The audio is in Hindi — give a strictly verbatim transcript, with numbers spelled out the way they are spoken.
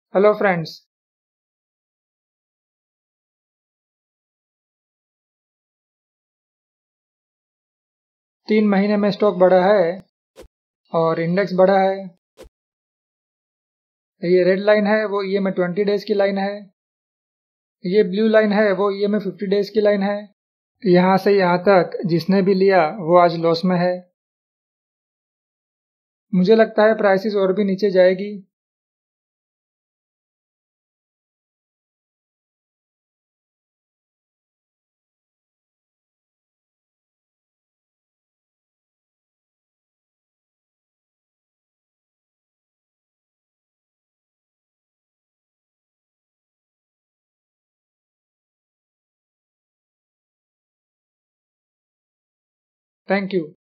Hello friends. तीन महीने में स्टॉक बढ़ा है और इंडेक्स बढ़ा है। ये रेड लाइन है वो ईएमए ट्वेंटी डेज की लाइन है। ये ब्लू लाइन है वो ईएमए फिफ्टी डेज की लाइन है। यहाँ से यहाँ तक जिसने भी लिया वो आज लॉस में है। मुझे लगता है प्राइसेस और भी नीचे जाएगी। Thank you.